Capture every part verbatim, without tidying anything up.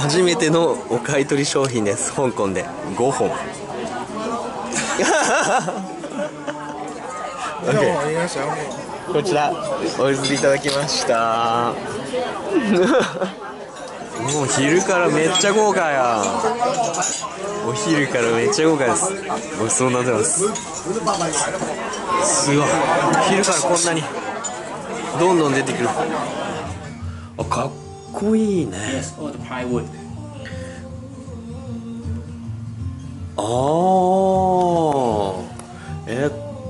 初めてのお買い取り商品です。香港でごほん。こちらお譲りいただきました。もう昼からめっちゃ豪華やん。お昼からめっちゃ豪華です。ごちそうになってます。すごい、昼からこんなにどんどん出てくる。あ、かっこいいね。ああ、え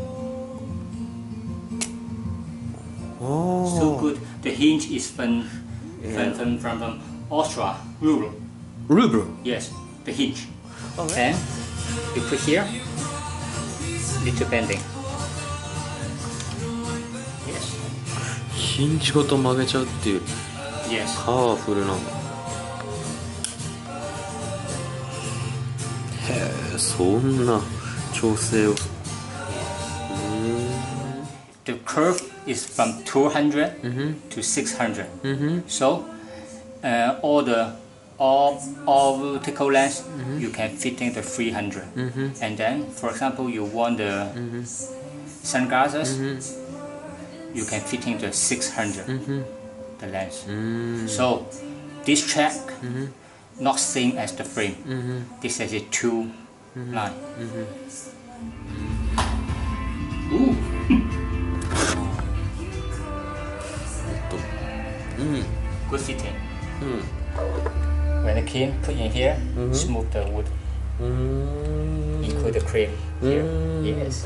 So good. The hinge is from from from from, from Austria, ruble. Ruble. Yes, the hinge. And you put here, little bending. Yes. ヒンジごと曲げちゃうっていう。 Yes. パワフルな。へえ、そんな調整を。 The curve is from two hundred mm-hmm. to six hundred. Mm-hmm. So uh, all the all all vertical length mm-hmm. you can fit in the three hundred. Mm-hmm. And then, for example, you want the mm-hmm. sunglasses, mm-hmm. you can fit in the six hundred. Mm-hmm. The length. Mm-hmm. So this track mm-hmm. not same as the frame. Mm-hmm. This is a two mm-hmm. line. Mm-hmm. Ooh. Mm. Good fitting. Mm. When the cream put in here, mm-hmm. smooth the wood. Mm. Include the cream here. Mm. Yes.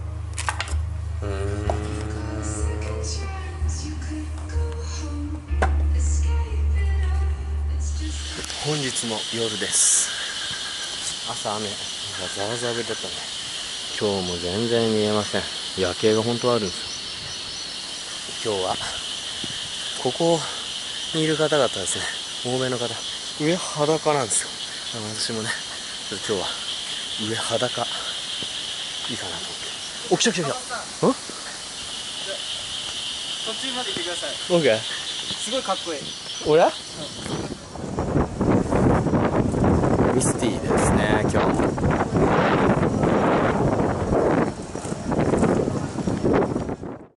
Mm. 本日の夜です。朝雨がザーザー降りだったね。今日も全然見えません。夜景が本当はあるんですよ。今日はここにいる方々ですね、欧米の方、上裸なんですよ。私もね、ちょっと今日は上裸いいかなと思って。お、来た来た来た。ん？ 途中まで行ってください。 オッケー。 すごいかっこいい。 俺？ うん